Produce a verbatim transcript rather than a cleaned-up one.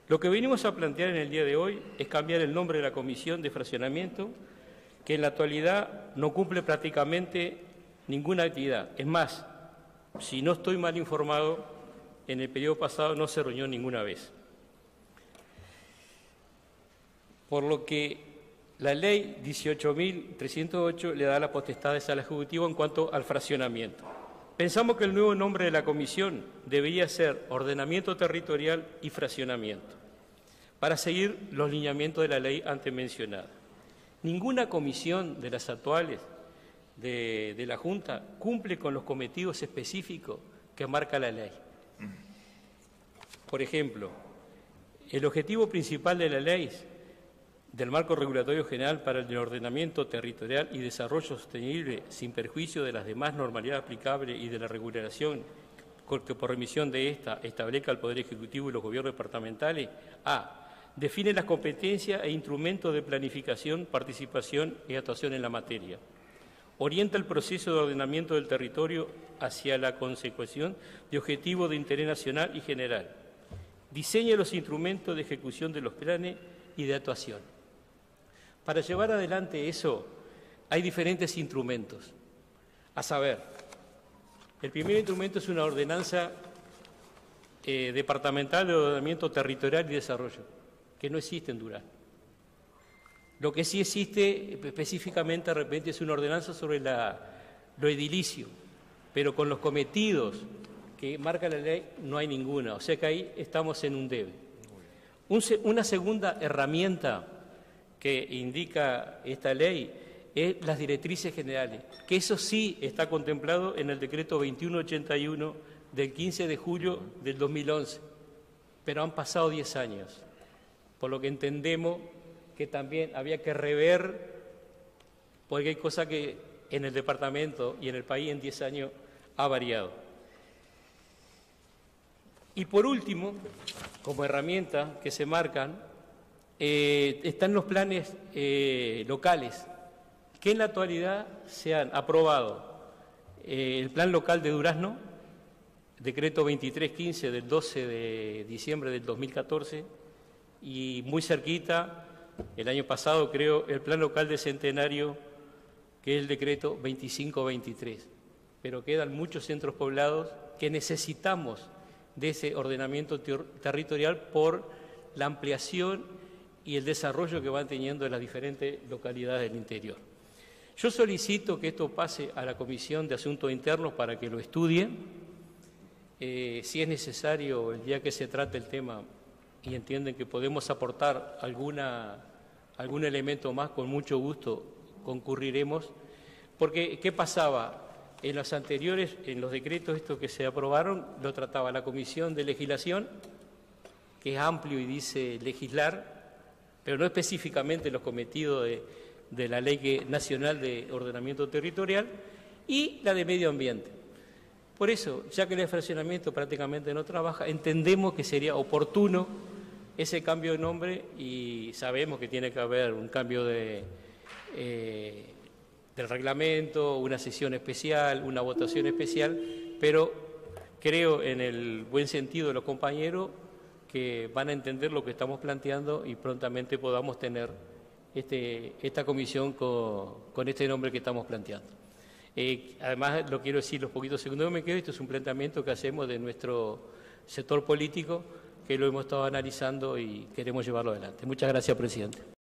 Lo que venimos a plantear en el día de hoy es cambiar el nombre de la Comisión de Fraccionamiento, que en la actualidad no cumple prácticamente ninguna actividad. Es más, si no estoy mal informado, en el periodo pasado no se reunió ninguna vez. Por lo que la ley dieciocho mil trescientos ocho le da las potestades al Ejecutivo en cuanto al fraccionamiento. Pensamos que el nuevo nombre de la comisión debería ser Ordenamiento Territorial y Fraccionamiento, para seguir los lineamientos de la ley antes mencionada. Ninguna comisión de las actuales de, de la Junta cumple con los cometidos específicos que marca la ley. Por ejemplo, el objetivo principal de la ley del Marco Regulatorio General para el Ordenamiento Territorial y Desarrollo Sostenible sin perjuicio de las demás normalidades aplicables y de la regulación que por remisión de esta establezca el Poder Ejecutivo y los gobiernos departamentales. A. Define las competencias e instrumentos de planificación, participación y actuación en la materia. Orienta el proceso de ordenamiento del territorio hacia la consecución de objetivos de interés nacional y general. Diseña los instrumentos de ejecución de los planes y de actuación. Para llevar adelante eso hay diferentes instrumentos. A saber, el primer instrumento es una ordenanza eh, departamental de ordenamiento territorial y desarrollo, que no existe en Durazno. Lo que sí existe específicamente de repente es una ordenanza sobre la, lo edilicio, pero con los cometidos que marca la ley no hay ninguna, o sea que ahí estamos en un debe. Un, una segunda herramienta que indica esta ley es las directrices generales, que eso sí está contemplado en el decreto veintiuno ochenta y uno del quince de julio del dos mil once, pero han pasado diez años, por lo que entendemos que también había que rever, porque hay cosas que en el departamento y en el país en diez años ha variado. Y por último, como herramienta que se marcan, eh, están los planes eh, locales, que en la actualidad se han aprobado eh, el Plan Local de Durazno, decreto veintitrés quince del doce de diciembre del dos mil catorce, y muy cerquita, el año pasado creo, el Plan Local de Centenario, que es el decreto veinticinco veintitrés. Pero quedan muchos centros poblados que necesitamos de ese ordenamiento ter territorial por la ampliación y el desarrollo que van teniendo en las diferentes localidades del interior. Yo solicito que esto pase a la Comisión de Asuntos Internos para que lo estudie. Eh, si es necesario, el día que se trate el tema y entienden que podemos aportar alguna, algún elemento más, con mucho gusto concurriremos. Porque, ¿qué pasaba? En los anteriores, en los decretos estos que se aprobaron, lo trataba la Comisión de Legislación, que es amplio y dice legislar, pero no específicamente los cometidos de, de la Ley Nacional de Ordenamiento Territorial, y la de Medio Ambiente. Por eso, ya que el fraccionamiento prácticamente no trabaja, entendemos que sería oportuno ese cambio de nombre y sabemos que tiene que haber un cambio de... Eh, del reglamento, una sesión especial, una votación especial, pero creo en el buen sentido de los compañeros que van a entender lo que estamos planteando y prontamente podamos tener este, esta comisión con, con este nombre que estamos planteando. Eh, además, lo quiero decir los poquitos segundos que me quedo, esto es un planteamiento que hacemos de nuestro sector político, que lo hemos estado analizando y queremos llevarlo adelante. Muchas gracias, presidente.